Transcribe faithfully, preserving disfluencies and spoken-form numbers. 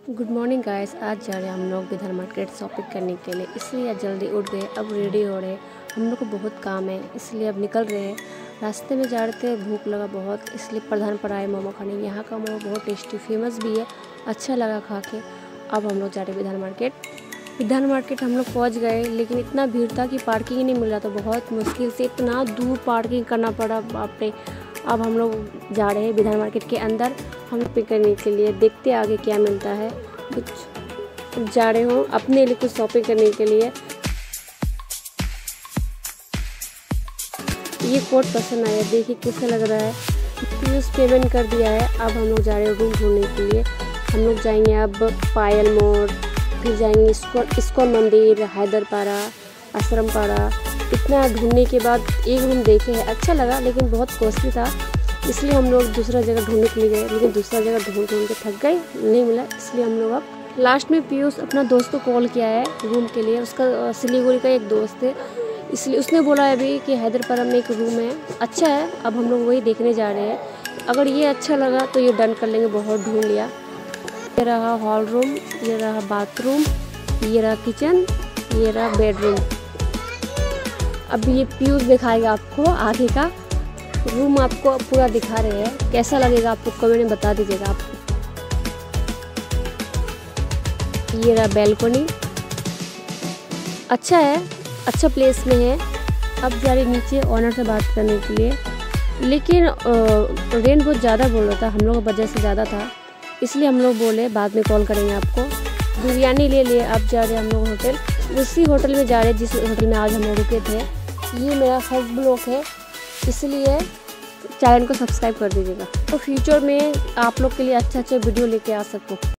Good morning guys. आज जा रहे हैं हम लोग विधान मार्केट शॉपिंग करने के लिए, इसलिए आज जल्दी उठ गए। अब रेडी हो रहे हैं, हम लोग को बहुत काम है इसलिए अब निकल रहे हैं। रास्ते में जा रहे थे, भूख लगा बहुत, इसलिए प्रधान पर आए मोमो खाने। यहाँ का मोमो बहुत टेस्टी फेमस भी है, अच्छा लगा खा के। अब हम लोग जा रहे हैं विधान मार्केट। विधान मार्केट हम लोग पहुँच गए, लेकिन इतना भीड़ था कि पार्किंग ही नहीं मिल रहा था। बहुत मुश्किल से इतना दूर पार्किंग करना पड़ा, बाप रे। अब हम लोग जा रहे हैं विधान मार्केट के अंदर हम पिक करने के लिए। देखते आगे क्या मिलता है। कुछ जा रहे हो अपने लिए कुछ शॉपिंग करने के लिए। ये कोट पसंद आया, देखिए कैसा लग रहा है। प्लस पेमेंट कर दिया है। अब हम लोग जा रहे हैं रूम ढूंढने के लिए। हम लोग जाएंगे अब पायल मोड़, फिर जाएंगे इस्कॉन इस्कॉन मंदिर, हैदरपाड़ा, आश्रमपाड़ा। इतना ढूंढने के बाद एक रूम देखे हैं, अच्छा लगा, लेकिन बहुत कॉस्टली था, इसलिए हम लोग दूसरा जगह ढूंढने के लिए गए। लेकिन दूसरा जगह ढूंढ ढूंढ के थक गए, नहीं मिला, इसलिए हम लोग अब लास्ट में पीयूष अपना दोस्त को कॉल किया है रूम के लिए। उसका सिलीगुड़ी का एक दोस्त है, इसलिए उसने बोला है अभी कि हैदरपाड़ा में एक रूम है, अच्छा है। अब हम लोग वही देखने जा रहे हैं। अगर ये अच्छा लगा तो ये डन कर लेंगे। बहुत ढूंढ लिया। ये रहा हॉल रूम, ये रहा बाथरूम, ये रहा किचन, ये रहा बेडरूम। अभी ये पीयूष दिखाएगा आपको आगे का रूम, आपको पूरा दिखा रहे हैं। कैसा लगेगा आपको कमेंट में बता दीजिएगा आप। ये रहा बैल्कनी, अच्छा है, अच्छा प्लेस में है। अब जा रहे नीचे ऑनर से बात करने के लिए, लेकिन रेंट बहुत ज़्यादा बोल रहा था, हम लोग का बजट से ज़्यादा था, इसलिए हम लोग बोले बाद में कॉल करेंगे आपको। बिरयानी ले लिए। अब जा रहे हैं हम लोग होटल, उसी होटल में जा रहे हैं जिस होटल में आज हम लोग रुके थे। ये मेरा फर्स्ट ब्लॉग है, इसलिए चैनल को सब्सक्राइब कर दीजिएगा, तो फ्यूचर में आप लोग के लिए अच्छा अच्छा वीडियो लेके आ सकूँ।